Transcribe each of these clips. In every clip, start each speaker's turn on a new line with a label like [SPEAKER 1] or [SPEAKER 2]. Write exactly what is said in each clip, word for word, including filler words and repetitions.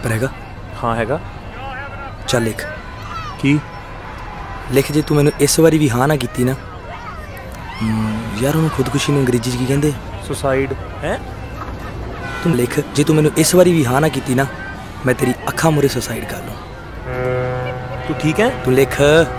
[SPEAKER 1] Paper हैगा?
[SPEAKER 2] हाँ हैगा।
[SPEAKER 1] चल लिख
[SPEAKER 2] की
[SPEAKER 1] लिख जे तू मैनू इस बारी भी हाँ ना की ना यार उन्होंने खुदकुशी में अंग्रेजी की कहते
[SPEAKER 2] सुसाइड है।
[SPEAKER 1] तू लिख जे तू मैनू इस बारी भी हाँ ना की ना मैं तेरी अखा मुरे सुसाइड कर लूँ।
[SPEAKER 2] तू ठीक है?
[SPEAKER 1] तू लिख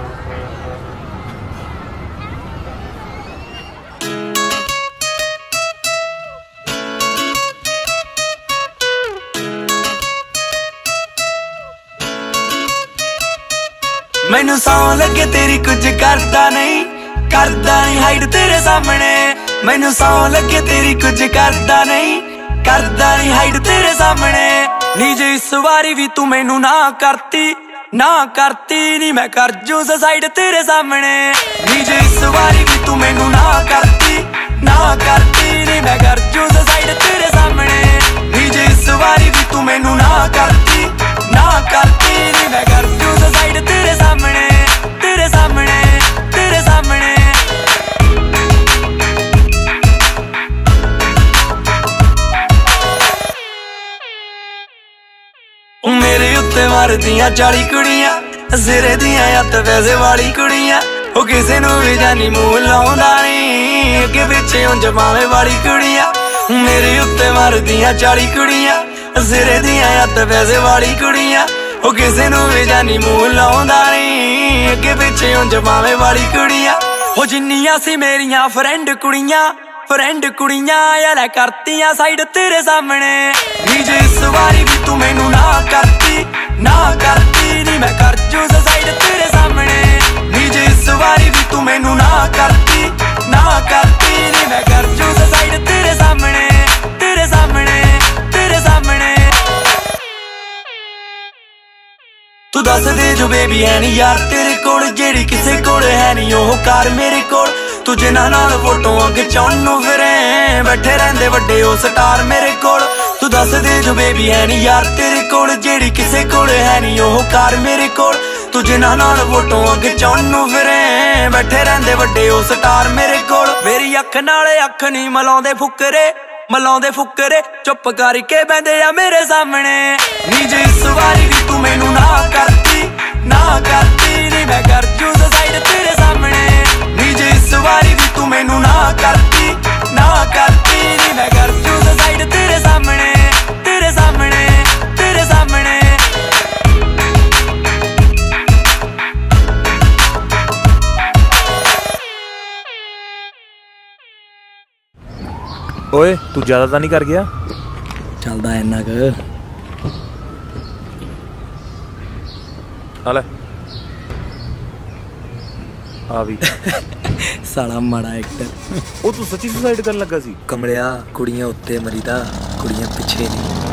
[SPEAKER 3] मैनू सौ लगे तेरी कुछ करदा नहीं करदा नहीं हाइड तेरे सामने। मैनू सौ लगे तेरी कुछ करदा नहीं करदा नहीं हाइड तेरे सामने। नी जे इस बारी भी तू मैनू ना करती ना करती नी मैं कर जू सुसाइड तेरे सामने। नी जे इस बारी भी तू मैनू ना करती ना करती नी मैं कर जू सुसाइड तेरे सामने। नी जे इस बारी भी तू मैनू ना करती ना करती नी मैं कर जू सुसाइड तेरे सामने तेरे सामने तेरे सामने। मेरे उत्ते मारदियां चाली कुड़ियां सिरे दियां अत पैसे वाली कुड़ियां ओ किसे नू भी जानी मूंह लाउंदा नी अगे पिछे उंज मावे वाली कुड़ियां। मेरे उत्ते मारदियां चाली कुड़ियां सिरे दियां अत पैसे वाली कुड़ियां ओ किसे नू भी जानी मूंह लाउंदा नी अगे पिछे उंज मावे वाली कुड़ियां। ओ जिन्नियां सी मेरियां फ्रेंड कुड़ियां फ्रेंड कुड़ियां यार करतियां साइड तेरे सामने। नी जे इस बारी भी तू मैनू ना करती ना करती नी मैं कर जू सुसाइड तेरे सामने। नी जे इस बारी भी तू मैनू ना करती ना करती नी मैं कर जू सुसाइड तेरे सामने तेरे सामने तेरे सामने। तू दस दे जो बेबी है नी यार तेरे कोल जेड़ी किसे कोल है नी ओह कार मेरे कोल। तू जिन्हां नाल फोटोआं खिचाउण नूं फिरे बैठे रहिंदे वड्डे ओ स्टार मेरे कोल। तू दस दे जो बेबी है नी यार तेरे कोल जेड़ी किसे कोल है नी ओह कार मेरे कोल। तू जिन्हां नाल फोटोआं खिचाउण नूं फिरे बैठे रहिंदे वड्डे ओ स्टार मेरे कोल। मेरी अख नाल अख नी मिलाउंदे फुकरे मिलाउंदे फुकरे चुप करके बैंदे आ मेरे सामने। नी जे इस बारी भी तू मैनू ना करती ना करती नी मैं कर जू सुसाइड तेरे सामने। नी जे इस बारी भी तू मैनू ना करती ना करती नी मैं कर जू सुसाइड तेरे सामने तेरे सामने तेरे सामने।
[SPEAKER 2] ओए तू ज्यादा तो नहीं कर गया?
[SPEAKER 1] चलदा इन्ना क
[SPEAKER 2] आले आ भी
[SPEAKER 1] साला माड़ा एक्टर।
[SPEAKER 2] ओ तू सच्ची सुसाइड करन लगा सी?
[SPEAKER 1] कमलिया कुड़ियां उत्ते मरीदा कुड़ियां पिछे नहीं।